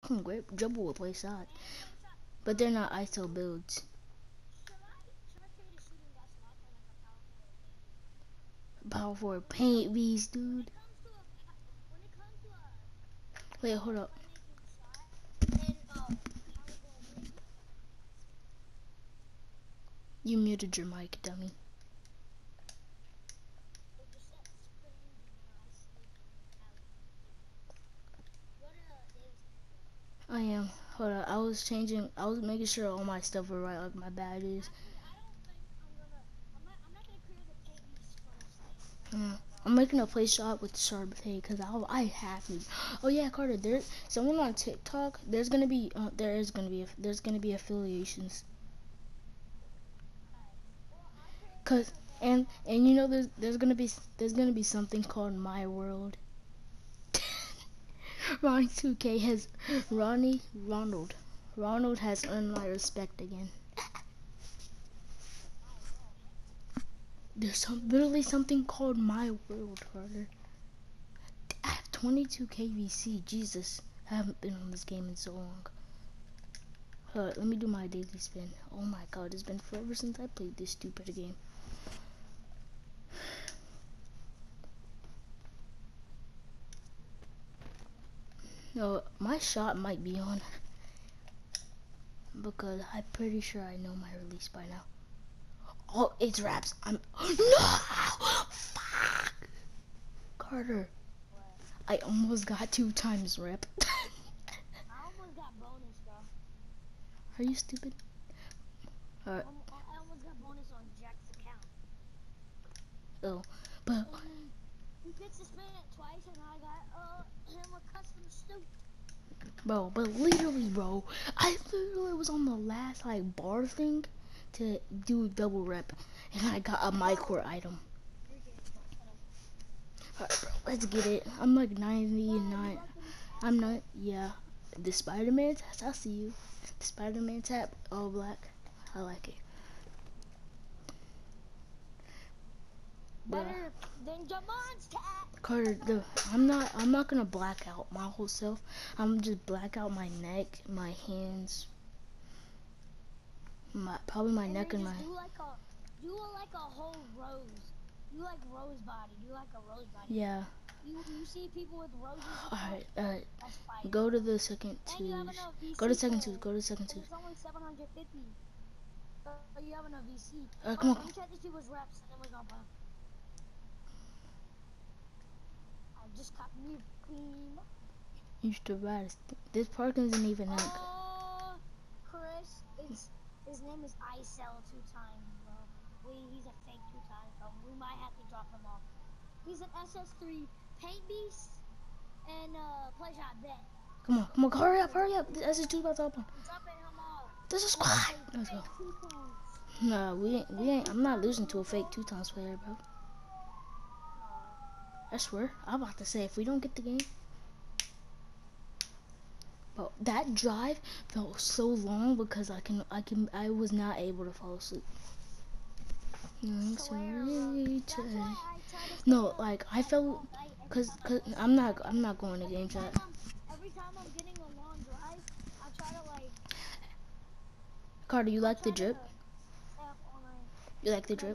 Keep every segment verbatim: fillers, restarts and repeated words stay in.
can grip, dribble with play shot, but they're not I S O builds. Power forward paint beast, dude. Wait, hold up. You muted your mic, dummy. I am. Hold up. I was changing. I was making sure all my stuff were right, like my badges. Yeah. I'm making a play shot with Sharpay because I I have to. Oh yeah, Carter. There's someone on TikTok. There's gonna be. Uh, there is gonna be. There's gonna be affiliations. Cause and and you know there's there's gonna be there's gonna be something called My World. Ronnie two K has Ronnie Ronald Ronald has earned my respect again. There's some literally something called My World, Carter. I have twenty-two K V C. Jesus, I haven't been on this game in so long. Uh, let me do my daily spin. Oh my God, it's been forever since I played this stupid game. No, my shot might be on because I'm pretty sure I know my release by now. Oh, it's Raps. I'm no. Fuck, Carter. What? I almost got two times rep. I almost got bonus, bro. Are you stupid? Alright. I, I almost got bonus on Jack's account. Oh, but And then he gets to spin it twice, and I got uh him a custom suit. bro, but literally, bro, I literally was on the last like bar thing to do double rep, and I got a mycore item. Alright, bro, let's get it. I'm like ninety-nine. I'm not. Yeah, the Spider-Man tap. I see you. The Spider-Man tap, all black. I like it. Better than Jamon's tap. Carter, the, I'm not. I'm not gonna black out my whole self. I'm just black out my neck, my hands, my probably my And neck then and my. just do like a, do like a whole rose. Do like rose body. Do like a rose body. Yeah. You you see people with roses. Alright, alright. That's fire. Go to the second And you have twos. enough V C Go to second for twos. it. Go to second twos. It's only seven hundred fifty. So you have enough V C. Uh, come on. Let me check these people's reps, and then we're gonna play. I just caught me clean. You should ride. This parking isn't even that. Oh, Chris, it's his name is Icel two times, bro. We he's a fake two times, so we might have to drop him off. He's an S S three paint beast and uh play shot bet. Come on, come on, hurry up, hurry up. This is two about to open. I'm dropping him off. This is squad. Let's go. Nah, we ain't, we ain't. I'm not losing to a fake two times player, bro. I swear. I'm about to say if we don't get the game. Bro, that drive felt so long because I can, I can, I was not able to fall asleep. No, like I felt, cause, cause I'm not, I'm not going to game chat. Every time I'm getting a long drive, I try to like. Carter, you like the drip? You like the drip?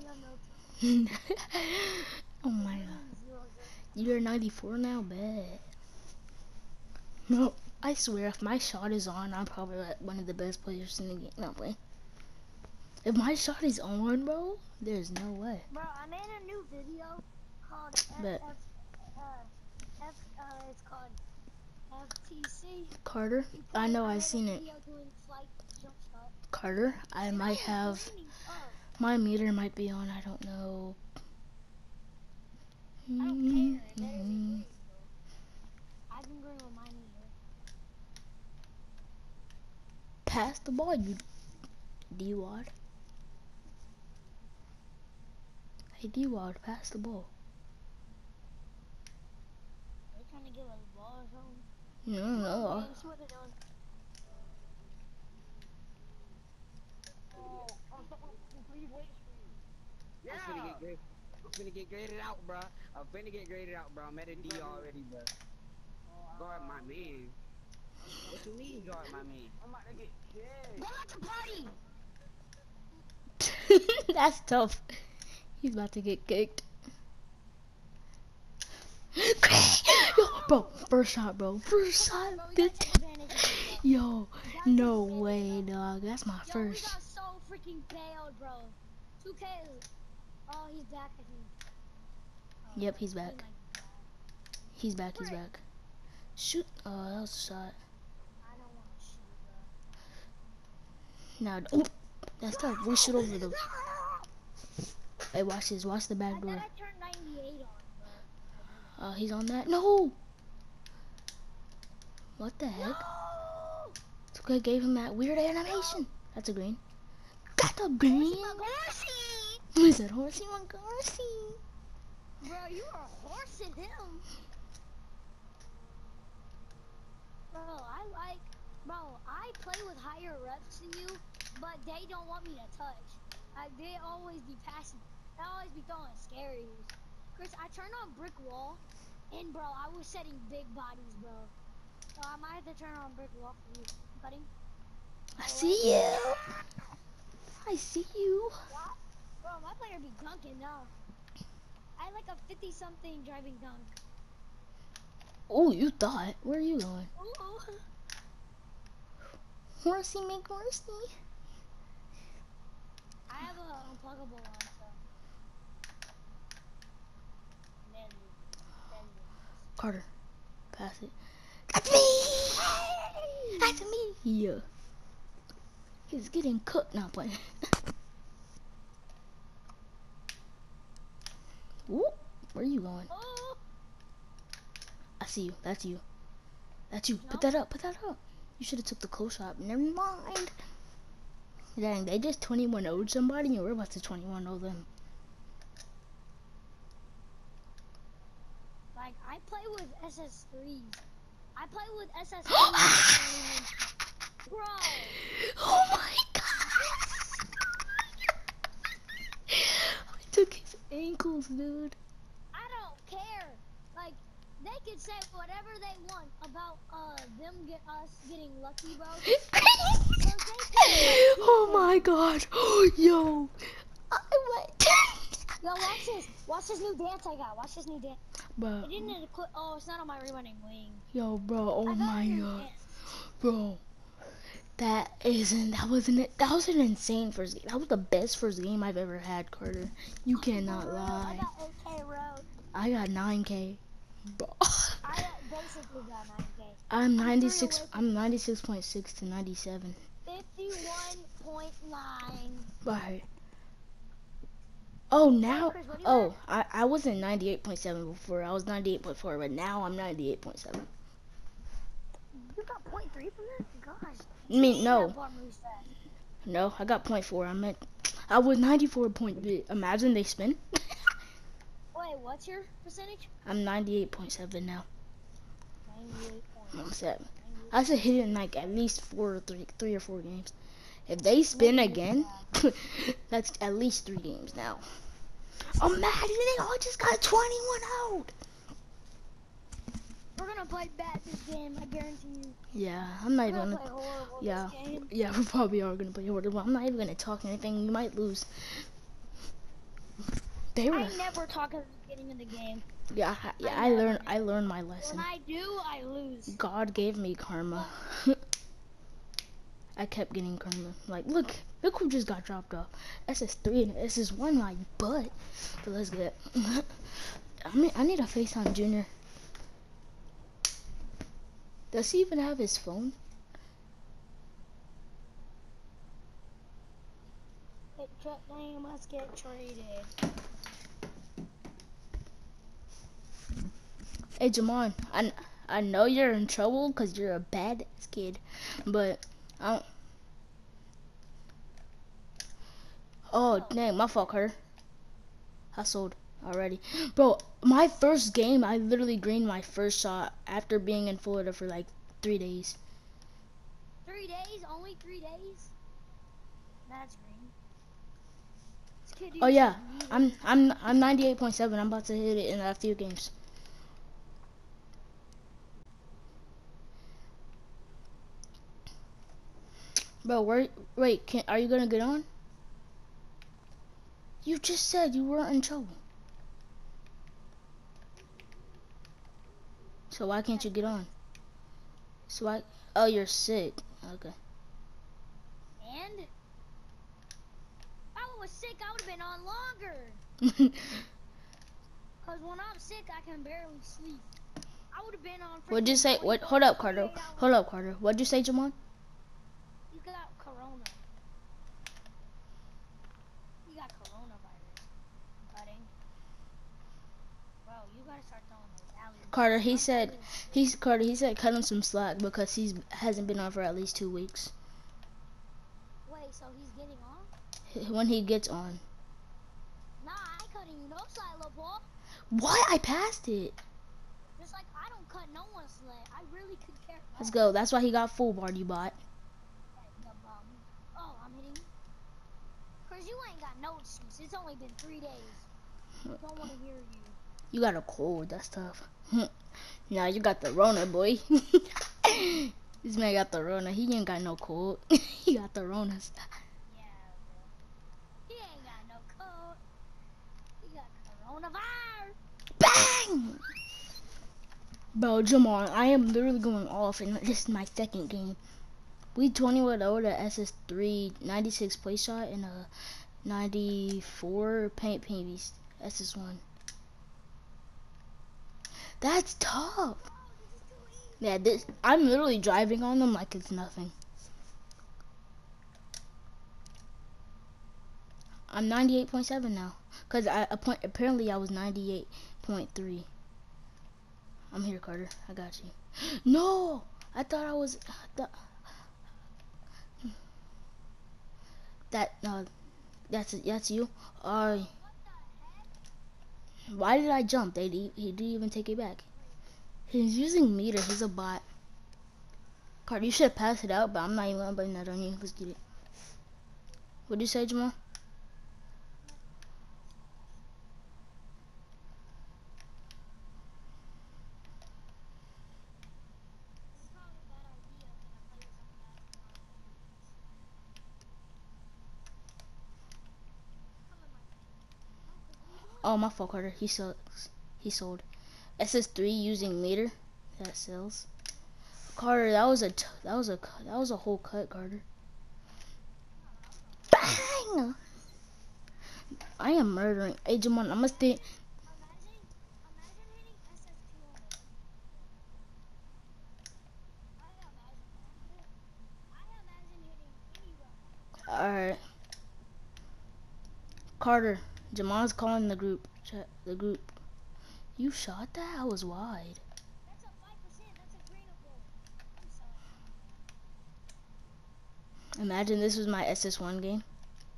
Oh my God. You're ninety-four now, bet. No, I swear, if my shot is on, I'm probably like one of the best players in the game. Not playing. If my shot is on, bro, there's no way. Bro, I made a new video called F, Bet. F, uh, F, uh, it's called F T C. Carter, I know I've seen it. Carter, I might have, my meter might be on, I don't know. I don't care. It better be green, bro. I can green with my meter. Pass the ball, you D-Wad. Hey D-Wad, pass the ball. Are you trying to give us a ball or something? No, no. Man, see what they're doing. Oh, please wait for you. Yeah. I'm finna get graded. I'm finna get graded out, bro. I'm finna get graded out, bro. I'm at a D already, bro. Guard my man. What you mean guard my man? I'm about to get kicked. Go out to party. That's tough. He's about to get kicked. Yo, bro, first shot, bro. First shot. Bro, we gotta take advantage of it, bro. Yo, We gotta no take advantage way, of it. dog. That's my Yo, we first. got so freaking bailed, bro. two K. Oh, he's back, I think. Oh, Yep, he's he back. might be back. He's back. He's Frick. back. Shoot. Oh, that was a shot. I don't want to shoot, Now, bro. oh, that's tough. We shoot over the. Hey, watch this. Watch the I back bet door. I turned ninety-eight on, bro. Uh, he's on that. No. What the heck? No! It's okay. Gave him that weird animation. That's a green. Got the green. Horsey! He said horsey Montgomery. Bro, you are horsing him. Bro, I like, bro, I play with higher reps than you, but they don't want me to touch. Like, they always be passing. They always be throwing scaries. Chris, I turned on brick wall, and bro, I was setting big bodies, bro. So I might have to turn on brick wall for you. Cutting? I see you. I see you. What? Bro, my player be dunking now. I like a fifty something driving dunk. Oh, you thought. Where are you going? Ooh. Horsey make horsey. I have a unpluggable on, so. Then, then. Carter, pass it. That's me. That's me. Yeah. He's getting cooked. Not playing. Whoop. Where are you going? Oh, I see you. That's you. That's you. Put No. that up. Put that up. You should have took the close shot. Never mind. Dang, they just twenty-one oh'd somebody and we're about to twenty-one oh them. like I play with S S threes. I play with S S threes. Bro, Oh my god. I took his ankles, dude. I don't care. Like they can say whatever they want about uh them get us getting lucky, bro. Oh my god. Yo. I went. Yo, watch this. Watch this new dance I got. Watch this new dance. Bro. It didn't include. Oh, it's not on my rerunning wing. Yo, bro. Oh I got my a new god. dance. Bro. That isn't, that wasn't it. That was an insane first game. That was the best first game I've ever had, Carter. You cannot For real, I lie. got eight K road. I got nine K. Bro. I got- basically got nine K. I'm three ninety-six, away I'm ninety-six point six to ninety-seven. fifty-one point nine. Right. Oh, now, Chris, what do you oh, I, I wasn't ninety-eight point seven before. I was ninety-eight point four, but now I'm ninety-eight point seven. You got point three from that? Gosh. I mean, no. That bar moves fast. No, I got point four. I meant, I was ninety-four point three. Imagine they spin. Wait, what's your percentage? I'm ninety-eight point seven now. ninety-eight point I'm seven. I should hit it in like at least four or three, three or four games. If they spin again, that's at least three games now. Imagine they all just got twenty-one out. We're gonna play bad this game, I guarantee you. Yeah, I'm not We're even gonna gonna. play horrible Yeah, this game. yeah, we probably are gonna play horrible. I'm not even gonna talk anything. You might lose. They were. I never talk at the beginning of the game. Yeah, I- yeah. I I never learned. do. I learned my lesson. When I do, I lose. God gave me karma. I kept getting karma. Like, look, look who just got dropped off. S S three and S S one, my butt. But let's get. I mean, I need a FaceTime Junior. Does he even have his phone? Hit truck name, let's get traded. Hey, Jamon, I, I know you're in trouble because you're a bad kid, but I don't. Oh, dang, my fault, Carter. Hustled already. Bro, my first game, I literally greened my first shot after being in Florida for like three days. Three days? Only three days? That's green. This kid Oh used yeah, to be- I'm I'm I'm ninety-eight point seven. I'm about to hit it in a few games. Bro, where? Wait, can are you gonna get on? You just said you weren't in trouble. So why can't you get on? So I. Oh, you're sick. Okay. And if I was sick, I would have been on longer. Cause when I'm sick, I can barely sleep. I would have been on. What'd you say? What? Hold up, Carter. Hold up, Carter. What'd you say, Jamon? You got corona. You got coronavirus. Cutting. Bro, you gotta start throwing those alleys. Carter, he said. He's Carter. He said cut him some slack because he's hasn't been on for at least two weeks. Wait, so he's getting on? When he gets on. Nah, I ain't cutting you no slack, little boy. What? I passed it. Just like I don't cut no one's slack. I really could care. Let's go. That's why he got full bar, you bot. Oh, I'm hitting you. Cause you ain't got no excuse. It's only been three days. Don't want to hear you. You got a cold. That's tough. Nah, you got the Rona, boy. This man got the Rona. He ain't got no cold. He got the Ronas. Yeah, bro. He ain't got no cold. He got coronavirus. Bang! Bro, Jamon, I am literally going off, and this is my second game. We twenty with over the S S three, ninety-six play shot, and a ninety-four paint paint beast S S one. That's tough. Yeah, this I'm literally driving on them like it's nothing. I'm ninety-eight point seven now, cause I apparently I was ninety-eight point three. I'm here, Carter. I got you. No, I thought I was. I thought, that no, that's that's you. Uh, why did I jump? They he didn't even take it back. He's using meter. He's a bot. Carter, you should pass it out, but I'm not even gonna blame that on you. Let's get it. What'd you say, Jamal? Oh, my fault, Carter. He sold. He sold. S S three using meter. That sells. Carter, that was a t that was a that was a whole cut, Carter. Bang! I am murdering. Hey, Jamon, I'm gonna stay. All right. Carter, Jamon's calling the group. Chat the group. You shot that? I was wide. That's a five percent. That's a green goal. I'm sorry. Imagine this was my S S one game.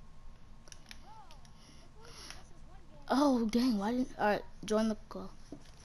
Bro, this is one game. Oh, dang. Why didn't... Alright, join the call.